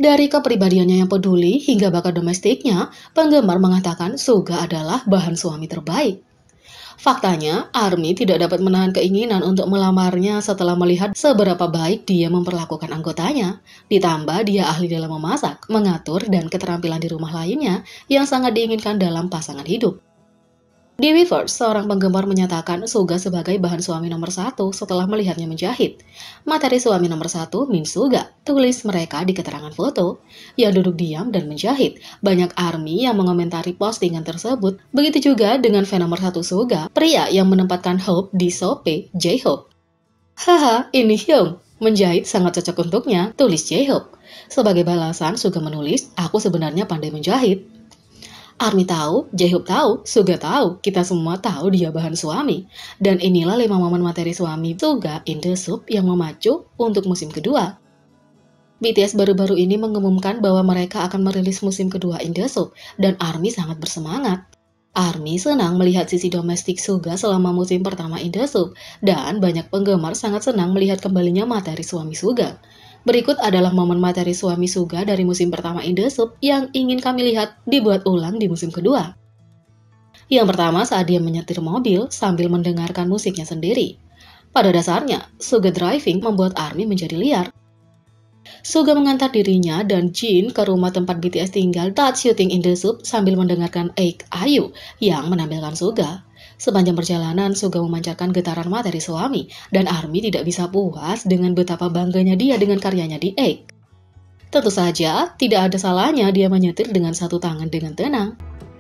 Dari kepribadiannya yang peduli hingga bakat domestiknya, penggemar mengatakan Suga adalah bahan suami terbaik. Faktanya, Army tidak dapat menahan keinginan untuk melamarnya setelah melihat seberapa baik dia memperlakukan anggotanya. Ditambah dia ahli dalam memasak, mengatur, dan keterampilan di rumah lainnya yang sangat diinginkan dalam pasangan hidup. Di Weverse, seorang penggemar menyatakan Suga sebagai bahan suami nomor satu setelah melihatnya menjahit. Materi suami nomor satu Min Suga, tulis mereka di keterangan foto. Yang duduk diam dan menjahit. Banyak Army yang mengomentari postingan tersebut. Begitu juga dengan fan nomor satu Suga, pria yang menempatkan Hope di Sope, J-Hope. Haha, ini Hyung. Menjahit sangat cocok untuknya, tulis J-Hope. Sebagai balasan, Suga menulis, aku sebenarnya pandai menjahit. Army tahu, J-Hope tahu, Suga tahu, kita semua tahu dia bahan suami. Dan inilah 5 momen materi suami Suga in the Soup yang memacu untuk musim kedua. BTS baru-baru ini mengumumkan bahwa mereka akan merilis musim kedua in the Soup, dan Army sangat bersemangat. Army senang melihat sisi domestik Suga selama musim pertama in the Soup, dan banyak penggemar sangat senang melihat kembalinya materi suami Suga. Berikut adalah momen materi suami Suga dari musim pertama in the Soup yang ingin kami lihat dibuat ulang di musim kedua. Yang pertama saat dia menyetir mobil sambil mendengarkan musiknya sendiri. Pada dasarnya, Suga driving membuat Army menjadi liar. Suga mengantar dirinya dan Jin ke rumah tempat BTS tinggal saat syuting in the Soup sambil mendengarkan Aek Ayu yang menampilkan Suga. Sepanjang perjalanan, Suga memancarkan getaran materi suami, dan Army tidak bisa puas dengan betapa bangganya dia dengan karyanya di Aek. Tentu saja, tidak ada salahnya dia menyetir dengan satu tangan dengan tenang.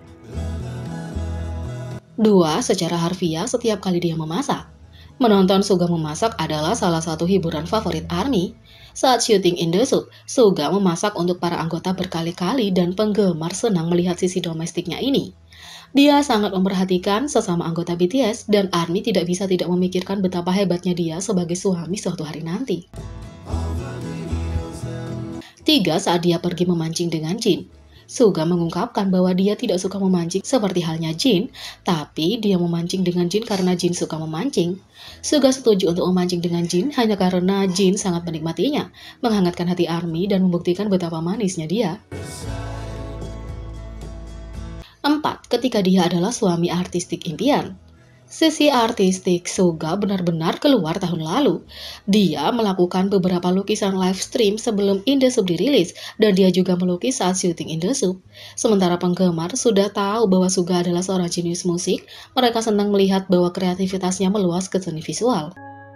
2. Secara harfiah setiap kali dia memasak. Menonton Suga memasak adalah salah satu hiburan favorit Army. Saat syuting in the Soup, Suga memasak untuk para anggota berkali-kali dan penggemar senang melihat sisi domestiknya ini. Dia sangat memperhatikan sesama anggota BTS dan Army tidak bisa tidak memikirkan betapa hebatnya dia sebagai suami suatu hari nanti. 3. Saat dia pergi memancing dengan Jin. Suga mengungkapkan bahwa dia tidak suka memancing seperti halnya Jin, tapi dia memancing dengan Jin karena Jin suka memancing. Suga setuju untuk memancing dengan Jin hanya karena Jin sangat menikmatinya, menghangatkan hati Army dan membuktikan betapa manisnya dia. 4. Ketika dia adalah suami artistik impian. Sisi artistik Suga benar-benar keluar tahun lalu. Dia melakukan beberapa lukisan live stream sebelum In The Soup dirilis, dan dia juga melukis saat syuting In The Soup. Sementara penggemar sudah tahu bahwa Suga adalah seorang jenius musik, mereka senang melihat bahwa kreativitasnya meluas ke seni visual.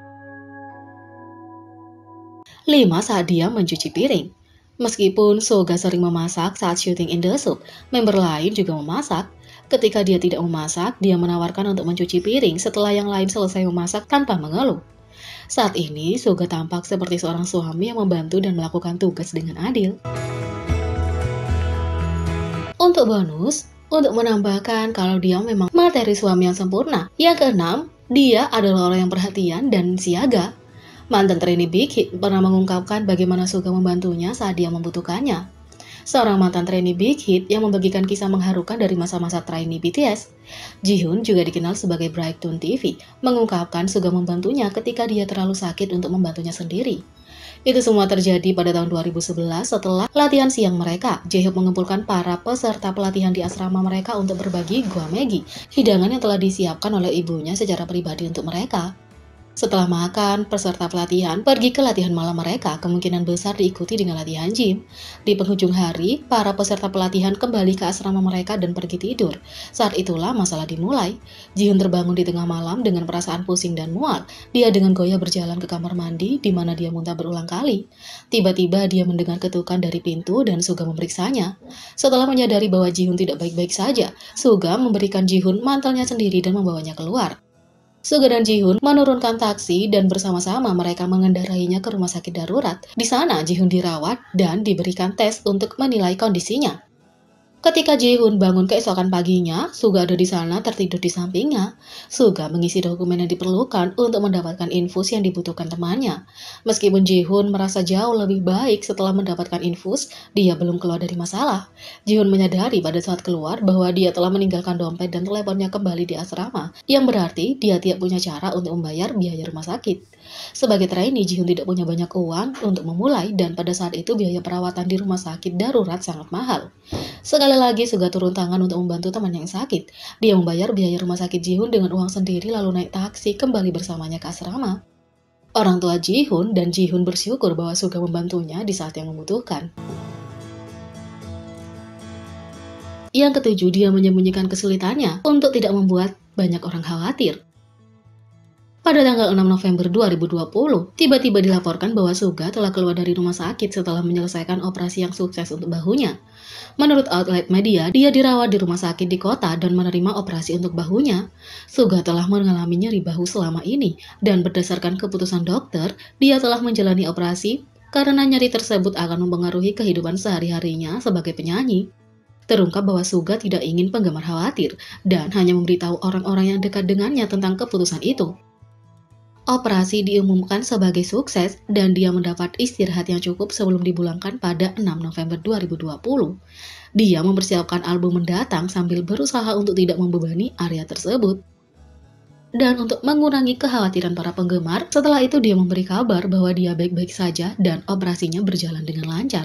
5. Saat dia mencuci piring. Meskipun Suga sering memasak saat syuting In The Soup, member lain juga memasak. Ketika dia tidak memasak, dia menawarkan untuk mencuci piring setelah yang lain selesai memasak tanpa mengeluh. Saat ini, Suga tampak seperti seorang suami yang membantu dan melakukan tugas dengan adil. Untuk bonus, untuk menambahkan kalau dia memang materi suami yang sempurna. Yang keenam, dia adalah orang yang perhatian dan siaga. Mantan trainee Big Hit pernah mengungkapkan bagaimana Suga membantunya saat dia membutuhkannya. Seorang mantan trainee Big Hit yang membagikan kisah mengharukan dari masa-masa trainee BTS. Jihoon juga dikenal sebagai Brighton TV, mengungkapkan Suga membantunya ketika dia terlalu sakit untuk membantunya sendiri. Itu semua terjadi pada tahun 2011 setelah latihan siang mereka. J-Hope mengumpulkan para peserta pelatihan di asrama mereka untuk berbagi gua Maggi, hidangan yang telah disiapkan oleh ibunya secara pribadi untuk mereka. Setelah makan, peserta pelatihan pergi ke latihan malam mereka, kemungkinan besar diikuti dengan latihan gym. Di penghujung hari, para peserta pelatihan kembali ke asrama mereka dan pergi tidur. Saat itulah masalah dimulai. Jihoon terbangun di tengah malam dengan perasaan pusing dan mual. Dia dengan goyah berjalan ke kamar mandi, di mana dia muntah berulang kali. Tiba-tiba dia mendengar ketukan dari pintu dan Suga memeriksanya. Setelah menyadari bahwa Jihoon tidak baik-baik saja, Suga memberikan Jihoon mantelnya sendiri dan membawanya keluar. Suga dan Jihoon menurunkan taksi dan bersama-sama mereka mengendarainya ke rumah sakit darurat. Di sana Jihoon dirawat dan diberikan tes untuk menilai kondisinya. Ketika Jihoon bangun keesokan paginya, Suga ada di sana tertidur di sampingnya. Suga mengisi dokumen yang diperlukan untuk mendapatkan infus yang dibutuhkan temannya. Meskipun Jihoon merasa jauh lebih baik setelah mendapatkan infus, dia belum keluar dari masalah. Jihoon menyadari pada saat keluar bahwa dia telah meninggalkan dompet dan teleponnya kembali di asrama, yang berarti dia tidak punya cara untuk membayar biaya rumah sakit. Sebagai trainee, Ji-hoon tidak punya banyak uang untuk memulai dan pada saat itu biaya perawatan di rumah sakit darurat sangat mahal. Sekali lagi Suga turun tangan untuk membantu teman yang sakit. Dia membayar biaya rumah sakit Ji-hoon dengan uang sendiri lalu naik taksi kembali bersamanya ke asrama. Orang tua Ji-hoon dan Ji-hoon bersyukur bahwa Suga membantunya di saat yang membutuhkan. Yang ketujuh, dia menyembunyikan kesulitannya untuk tidak membuat banyak orang khawatir. Pada tanggal 6 November 2020, tiba-tiba dilaporkan bahwa Suga telah keluar dari rumah sakit setelah menyelesaikan operasi yang sukses untuk bahunya. Menurut outlet media, dia dirawat di rumah sakit di kota dan menerima operasi untuk bahunya. Suga telah mengalami nyeri bahu selama ini, dan berdasarkan keputusan dokter, dia telah menjalani operasi karena nyeri tersebut akan mempengaruhi kehidupan sehari-harinya sebagai penyanyi. Terungkap bahwa Suga tidak ingin penggemar khawatir dan hanya memberitahu orang-orang yang dekat dengannya tentang keputusan itu. Operasi diumumkan sebagai sukses dan dia mendapat istirahat yang cukup sebelum dipulangkan pada 6 November 2020. Dia mempersiapkan album mendatang sambil berusaha untuk tidak membebani area tersebut. Dan untuk mengurangi kekhawatiran para penggemar, setelah itu dia memberi kabar bahwa dia baik-baik saja dan operasinya berjalan dengan lancar.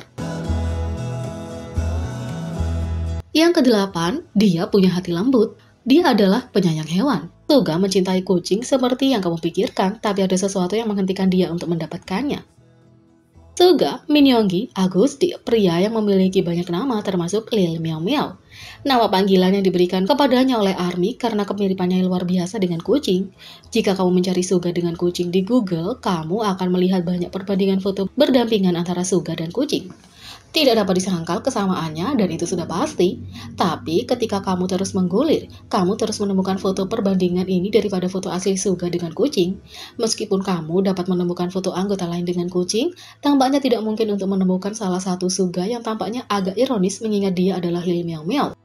Yang kedelapan, dia punya hati lembut. Dia adalah penyayang hewan. Suga mencintai kucing seperti yang kamu pikirkan, tapi ada sesuatu yang menghentikan dia untuk mendapatkannya. Suga Min-yoongi Agusti, pria yang memiliki banyak nama termasuk Lil Meow Meow. Nama panggilan yang diberikan kepadanya oleh ARMY karena kemiripannya luar biasa dengan kucing. Jika kamu mencari Suga dengan kucing di Google, kamu akan melihat banyak perbandingan foto berdampingan antara Suga dan kucing. Tidak dapat disangkal kesamaannya dan itu sudah pasti. Tapi ketika kamu terus menggulir, kamu terus menemukan foto perbandingan ini daripada foto asli Suga dengan kucing. Meskipun kamu dapat menemukan foto anggota lain dengan kucing, tampaknya tidak mungkin untuk menemukan salah satu Suga yang tampaknya agak ironis mengingat dia adalah Lil Meow Meow.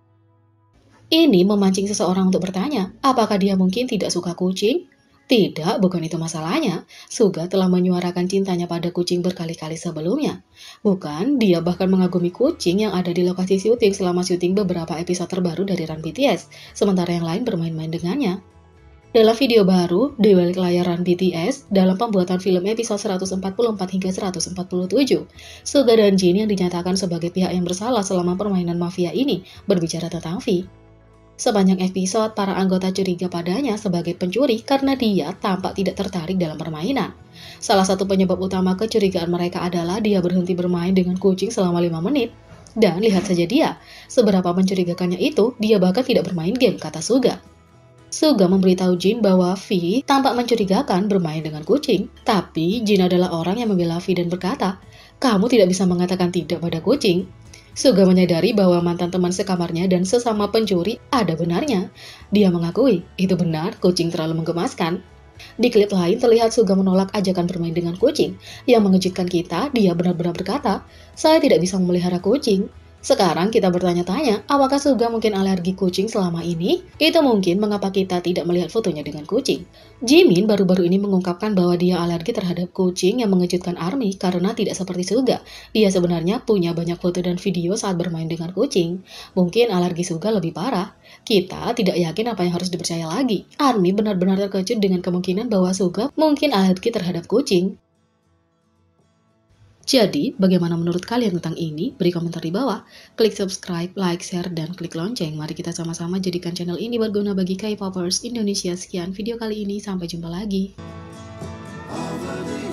Ini memancing seseorang untuk bertanya, apakah dia mungkin tidak suka kucing? Tidak, bukan itu masalahnya. Suga telah menyuarakan cintanya pada kucing berkali-kali sebelumnya. Bukan, dia bahkan mengagumi kucing yang ada di lokasi syuting selama syuting beberapa episode terbaru dari Run BTS, sementara yang lain bermain-main dengannya. Dalam video baru, di balik layar Run BTS, dalam pembuatan film episode 144 hingga 147, Suga dan Jin yang dinyatakan sebagai pihak yang bersalah selama permainan mafia ini berbicara tentang V. Sepanjang episode, para anggota curiga padanya sebagai pencuri karena dia tampak tidak tertarik dalam permainan. Salah satu penyebab utama kecurigaan mereka adalah dia berhenti bermain dengan kucing selama 5 menit. Dan lihat saja dia, seberapa mencurigakannya itu, dia bahkan tidak bermain game, kata Suga. Suga memberitahu Jin bahwa V tampak mencurigakan bermain dengan kucing. Tapi Jin adalah orang yang membela V dan berkata, kamu tidak bisa mengatakan tidak pada kucing. Suga menyadari bahwa mantan teman sekamarnya dan sesama pencuri ada benarnya. Dia mengakui, itu benar, kucing terlalu menggemaskan. Di klip lain terlihat Suga menolak ajakan bermain dengan kucing. Yang mengejutkan kita, dia benar-benar berkata, saya tidak bisa memelihara kucing. Sekarang kita bertanya-tanya, apakah Suga mungkin alergi kucing selama ini? Itu mungkin mengapa kita tidak melihat fotonya dengan kucing. Jimin baru-baru ini mengungkapkan bahwa dia alergi terhadap kucing yang mengejutkan ARMY karena tidak seperti Suga. Dia sebenarnya punya banyak foto dan video saat bermain dengan kucing. Mungkin alergi Suga lebih parah. Kita tidak yakin apa yang harus dipercaya lagi. ARMY benar-benar terkejut dengan kemungkinan bahwa Suga mungkin alergi terhadap kucing. Jadi, bagaimana menurut kalian tentang ini? Beri komentar di bawah. Klik subscribe, like, share, dan klik lonceng. Mari kita sama-sama jadikan channel ini berguna bagi K-popers Indonesia. Sekian video kali ini, sampai jumpa lagi.